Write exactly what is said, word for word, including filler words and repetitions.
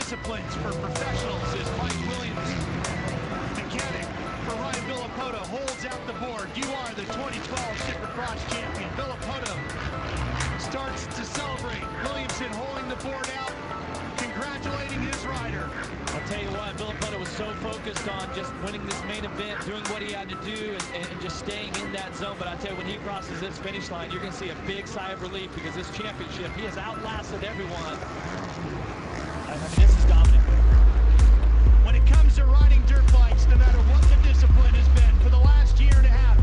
disciplines for professionals is Mike Williams. Mechanic for Ryan Villopoto holds out the board. You are the twenty twelve Supercross champion. Villopoto starts to celebrate. Williamson holding the board out, congratulating his rider. I'll tell you what, Villopoto was so focused on just winning this main event, doing what he had to do, and, and just staying in that zone. But I tell you, when he crosses this finish line, you're going to see a big sigh of relief, because this championship, he has outlasted everyone. I mean, this is dominant. When it comes to riding dirt bikes, no matter what the discipline has been for the last year and a half,